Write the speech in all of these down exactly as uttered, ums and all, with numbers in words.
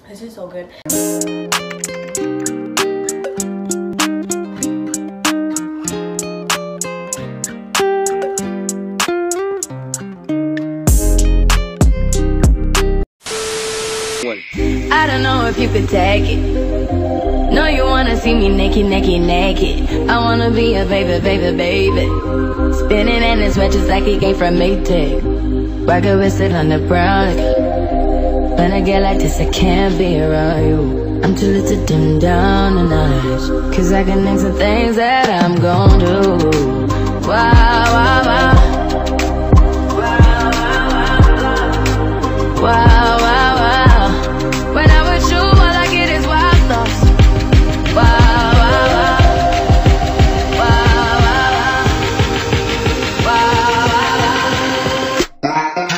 This is so good. I don't know if you could take it. No, you wanna see me naked, naked, naked. I wanna be a baby, baby, baby. Spinning in his sweat just like he came from Maytag. Rocket with it on the brown. When I get like this, I can't be around you. I'm too little to dim down the night. Cause I can name some things that I'm gon' do. Wow, wow, wow. Wow, wow, wow. Wow, wow, wow. When I'm with you, all I get is wild thoughts. Wow, wow, wow. Wow, wow, wow. Wow, wow,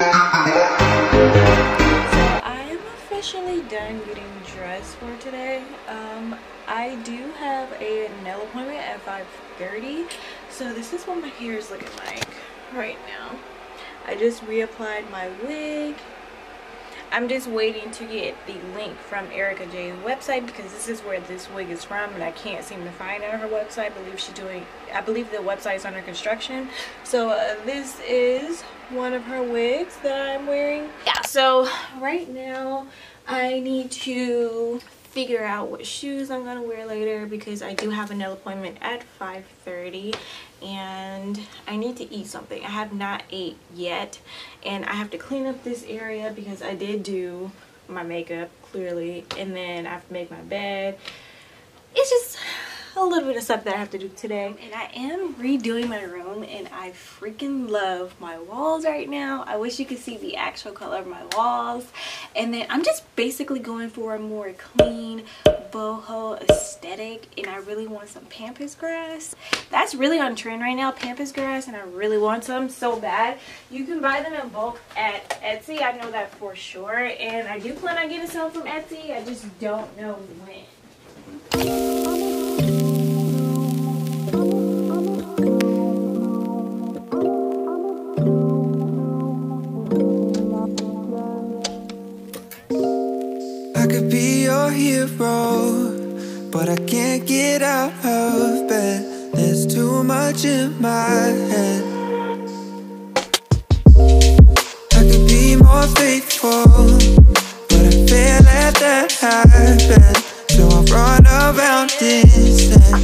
wow. So I am officially done getting dressed for today. Um, I do have a nail appointment at five thirty. So this is what my hair is looking like right now. I just reapplied my wig. I'm just waiting to get the link from Erica J's website because this is where this wig is from and I can't seem to find it on her website. I believe she's doing, I believe the website is under construction. So uh, this is one of her wigs that I'm wearing. Yeah, so right now I need to figure out what shoes I'm gonna wear later because I do have a nail appointment at five thirty and I need to eat something. I have not ate yet and I have to clean up this area because I did do my makeup clearly, and then I have to make my bed. It's just a little bit of stuff that I have to do today. And I am redoing my room and I freaking love my walls right now. I wish you could see the actual color of my walls. And then I'm just basically going for a more clean boho aesthetic, and I really want some pampas grass. That's really on trend right now, pampas grass, and I really want some so bad. You can buy them in bulk at Etsy, I know that for sure, and I do plan on getting some from Etsy. I just don't know when. I could be your hero, but I can't get out of bed. There's too much in my head. I could be more faithful, but I fail at that habit. So I run around instead.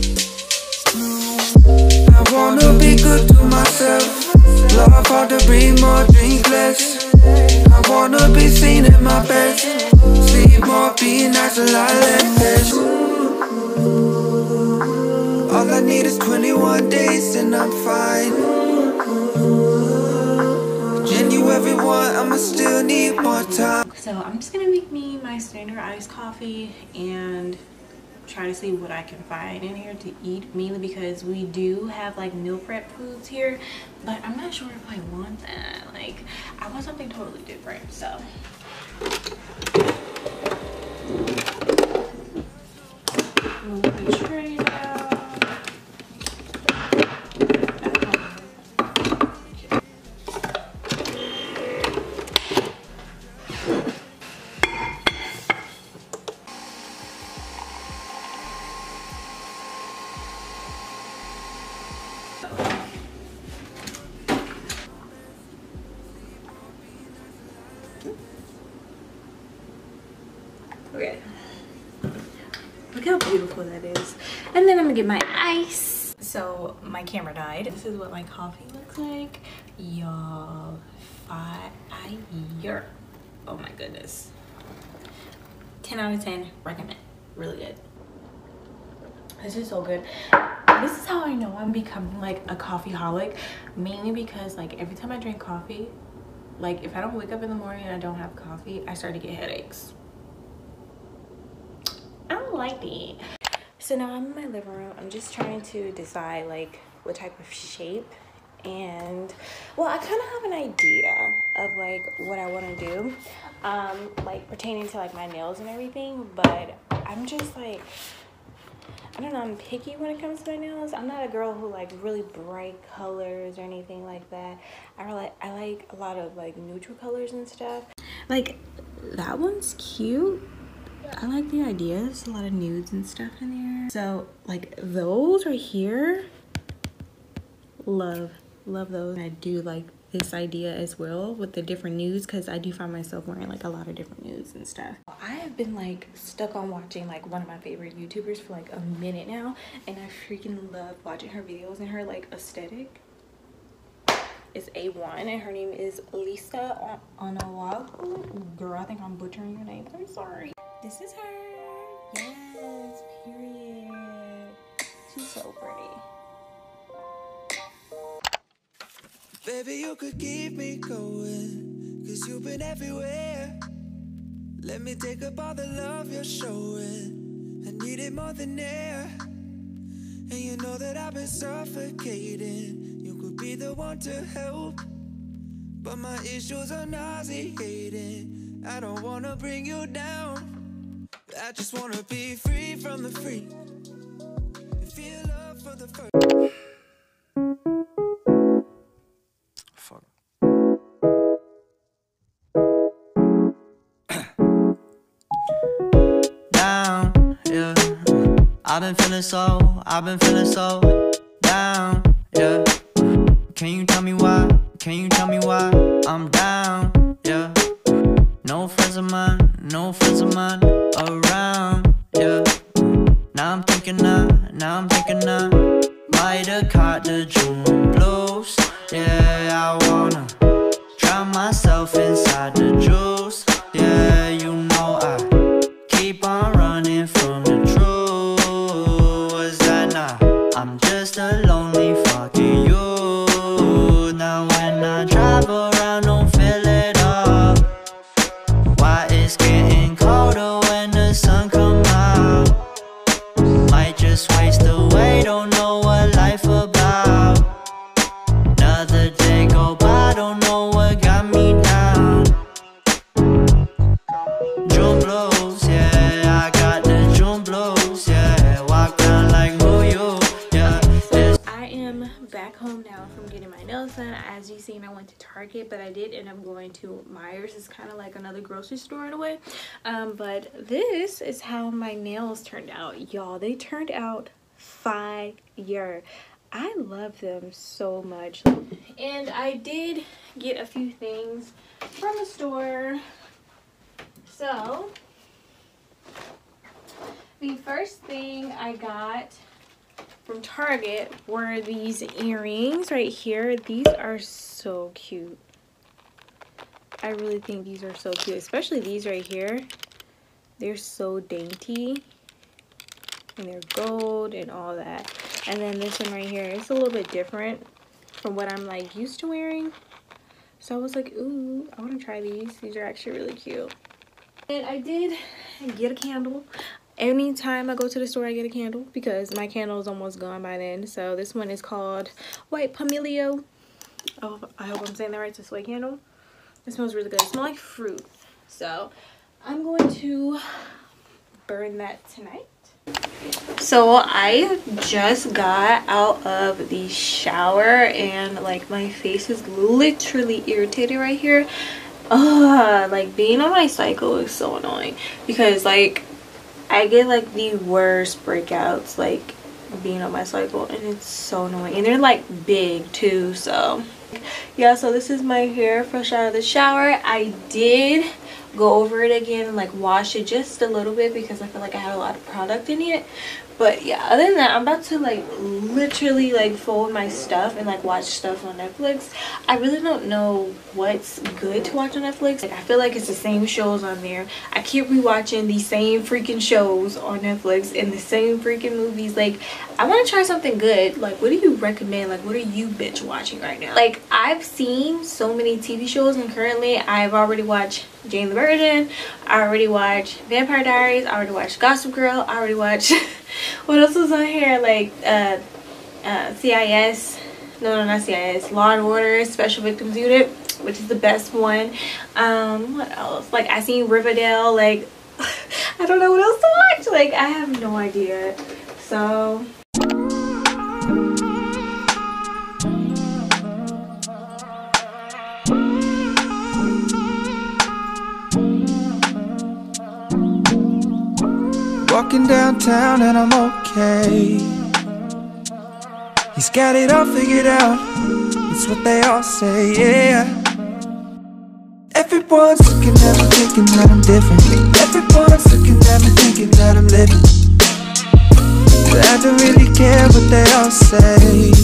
I wanna be good to myself. Love hard to breathe more, drink less. I wanna be seen at my best. Sleep more, be natural, I let this. All I need is twenty-one days and I'm fine. January first, I'ma still need more time. So I'm just gonna make me my standard iced coffee and try to see what I can find in here to eat, mainly because we do have like meal prep foods here, but I'm not sure if I want that. Like, I want something totally different. So move the tray out. Okay, look how beautiful that is. And then I'm gonna get my ice. So my camera died. This is what my coffee looks like, y'all. Fire. Oh my goodness, ten out of ten, recommend. Really good. This is so good. This is how I know I'm becoming like a coffeeholic, mainly because like every time I drink coffee, like if I don't wake up in the morning and I don't have coffee, I start to get headaches. I don't like it. So now I'm in my living room. I'm just trying to decide like what type of shape, and well, I kind of have an idea of like what I want to do, um like pertaining to like my nails and everything, but I'm just like, I don't know, I'm picky when it comes to my nails. I'm not a girl who like really bright colors or anything like that. I really I like a lot of like neutral colors and stuff. Like that one's cute. I like the idea. There's a lot of nudes and stuff in there. So like those right here, love, love those. I do like this idea as well with the different nudes, because I do find myself wearing like a lot of different nudes and stuff. I have been like stuck on watching like one of my favorite YouTubers for like a minute now, and I freaking love watching her videos and her like aesthetic. It's A one, and her name is Lisa Onawaku. Girl, I think I'm butchering your name. I'm sorry. This is her. Yes, period. She's so pretty. Baby, you could keep me going, cause you've been everywhere. Let me take up all the love you're showing. I need it more than air. And you know that I've been suffocating. You could be the one to help, but my issues are nauseating. I don't wanna bring you down. I just wanna be free from the freak and feel love for the first. Fuck. Down, yeah. I've been feeling so, I've been feeling so down, yeah. Can you tell me why? Can you tell me why I'm down, yeah? No friends of mine, no friends of mine around, yeah. Now I'm thinking I, now I'm thinking I might have caught the June blues. Yeah, I wanna drown myself inside the juice. Yeah, you know I keep on running from the truth. Was that not? I'm just a lonely fucking you. Now when I drive around, don't fill it up. Why it's getting colder when the sun come out? Might just waste away, don't know what life about. Another day go by, don't know what got me down. June blues, yeah, I got the June blues, yeah. Walk down like who you, yeah. It's I am back home now from getting my nails done. As you seen, I went to Target, but I did end up going to Myers. It's kind of like another grocery store in a way. Um, but this is how my nails turned out, y'all. They turned out fire. I love them so much. And I did get a few things from the store. So the first thing I got from Target were these earrings right here. These are so cute. I really think these are so cute, especially these right here. They're so dainty, and they're gold and all that. And then this one right here, it's a little bit different from what I'm like used to wearing. So I was like, ooh, I want to try these. These are actually really cute. And I did get a candle. Anytime I go to the store, I get a candle because my candle is almost gone by then. So this one is called White Pomelo. Oh, I hope I'm saying that right. It's a soy candle. It smells really good. It smells like fruit. So I'm going to burn that tonight. So I just got out of the shower and like my face is literally irritated right here. Ugh, like being on my cycle is so annoying because like I get like the worst breakouts like being on my cycle, and it's so annoying, and they're like big too. So yeah, so this is my hair fresh out of the shower. I did go over it again and like wash it just a little bit because I feel like I had a lot of product in it. But yeah, other than that, I'm about to like literally like fold my stuff and like watch stuff on Netflix. I really don't know what's good to watch on Netflix. Like I feel like it's the same shows on there. I keep rewatching the same freaking shows on Netflix and the same freaking movies. Like I want to try something good. Like what do you recommend? Like what are you bitch watching right now? Like I've seen so many T V shows, and currently I've already watched Jane the Virgin, I already watched Vampire Diaries, I already watched Gossip Girl, I already watched what else was on here, like uh, uh, C I S, no no not C I S, Law and Order Special Victims Unit, which is the best one. Um what else, like I seen Riverdale. Like I don't know what else to watch. Like I have no idea. So walking downtown and I'm okay. He's got it all figured out, it's what they all say, yeah. Everyone's looking at me thinking that I'm different. Everyone's looking at me thinking that I'm living, but I don't really care what they all say.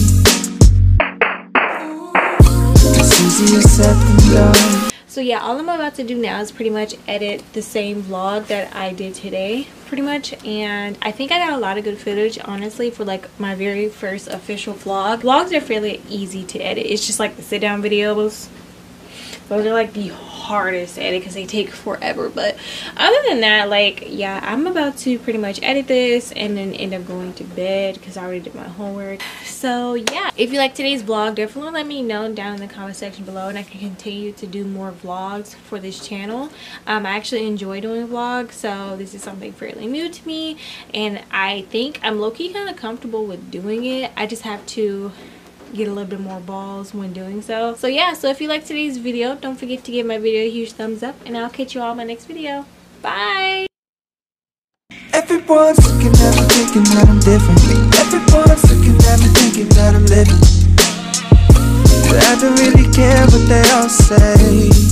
It's easier said than done. So yeah, all I'm about to do now is pretty much edit the same vlog that I did today, pretty much. And I think I got a lot of good footage, honestly, for like my very first official vlog. Vlogs are fairly easy to edit. It's just like the sit down videos. Those are like the hardest to edit because they take forever. But other than that, like, yeah, I'm about to pretty much edit this and then end up going to bed because I already did my homework. So yeah, if you like today's vlog, definitely let me know down in the comment section below, and I can continue to do more vlogs for this channel. um I actually enjoy doing vlogs, so this is something fairly new to me, and I think I'm low-key kind of comfortable with doing it. I just have to get a little bit more balls when doing so. So yeah, so if you like today's video, don't forget to give my video a huge thumbs up, and I'll catch you all in my next video. Bye. Everyone's looking at me thinking that I'm different. Everyone's looking at me thinking that I'm living, but I don't really care what they all say.